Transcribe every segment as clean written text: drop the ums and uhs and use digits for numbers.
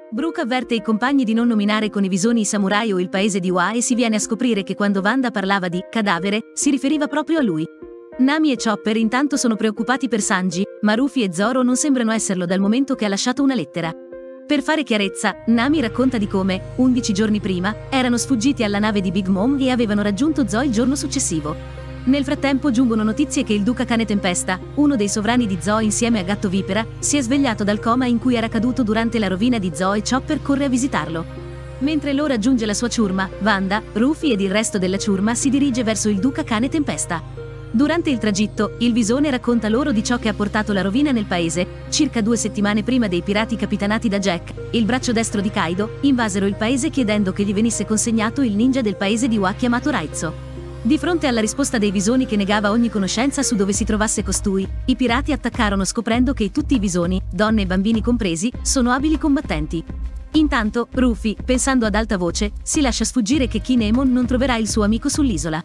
Brooke avverte i compagni di non nominare con i visoni i samurai o il paese di Wa e si viene a scoprire che quando Wanda parlava di cadavere, si riferiva proprio a lui. Nami e Chopper intanto sono preoccupati per Sanji, ma Rufy e Zoro non sembrano esserlo dal momento che ha lasciato una lettera. Per fare chiarezza, Nami racconta di come, 11 giorni prima, erano sfuggiti alla nave di Big Mom e avevano raggiunto Zoe il giorno successivo. Nel frattempo giungono notizie che il duca Cane Tempesta, uno dei sovrani di Zoe insieme a Gatto Vipera, si è svegliato dal coma in cui era caduto durante la rovina di Zoe e Chopper corre a visitarlo. Mentre lo raggiunge la sua ciurma, Wanda, Rufy ed il resto della ciurma si dirige verso il duca Cane Tempesta. Durante il tragitto, il Visone racconta loro di ciò che ha portato la rovina nel paese. Circa 2 settimane prima dei pirati capitanati da Jack, il braccio destro di Kaido, invasero il paese chiedendo che gli venisse consegnato il ninja del paese di Wa chiamato Raizo. Di fronte alla risposta dei visoni che negava ogni conoscenza su dove si trovasse costui, i pirati attaccarono scoprendo che tutti i visoni, donne e bambini compresi, sono abili combattenti. Intanto, Rufy, pensando ad alta voce, si lascia sfuggire che Kinemon non troverà il suo amico sull'isola.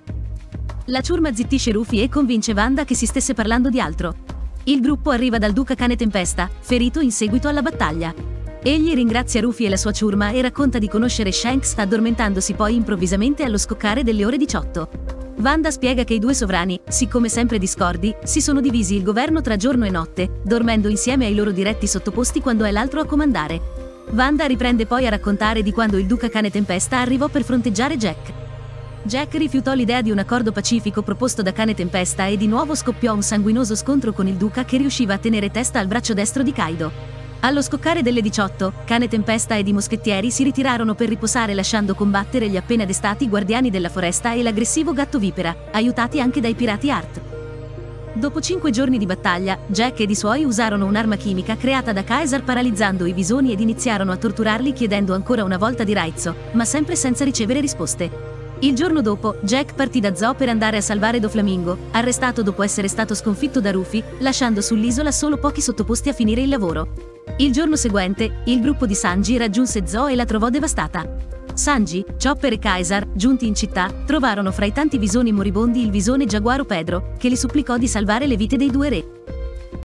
La ciurma zittisce Rufy e convince Wanda che si stesse parlando di altro. Il gruppo arriva dal duca Cane Tempesta, ferito in seguito alla battaglia. Egli ringrazia Rufy e la sua ciurma e racconta di conoscere Shanks addormentandosi poi improvvisamente allo scoccare delle ore 18. Wanda spiega che i due sovrani, siccome sempre discordi, si sono divisi il governo tra giorno e notte, dormendo insieme ai loro diretti sottoposti quando è l'altro a comandare. Wanda riprende poi a raccontare di quando il duca Cane Tempesta arrivò per fronteggiare Jack. Jack rifiutò l'idea di un accordo pacifico proposto da Cane Tempesta e di nuovo scoppiò un sanguinoso scontro con il duca che riusciva a tenere testa al braccio destro di Kaido. Allo scoccare delle 18, Cane Tempesta ed i moschettieri si ritirarono per riposare lasciando combattere gli appena destati guardiani della foresta e l'aggressivo Gatto Vipera, aiutati anche dai pirati Art. Dopo 5 giorni di battaglia, Jack ed i suoi usarono un'arma chimica creata da Caesar paralizzando i visoni ed iniziarono a torturarli chiedendo ancora una volta di Raizo, ma sempre senza ricevere risposte. Il giorno dopo, Jack partì da Zoo per andare a salvare Doflamingo, arrestato dopo essere stato sconfitto da Rufy, lasciando sull'isola solo pochi sottoposti a finire il lavoro. Il giorno seguente, il gruppo di Sanji raggiunse Zoo e la trovò devastata. Sanji, Chopper e Caesar, giunti in città, trovarono fra i tanti visoni moribondi il visone Giaguaro Pedro, che li supplicò di salvare le vite dei due re.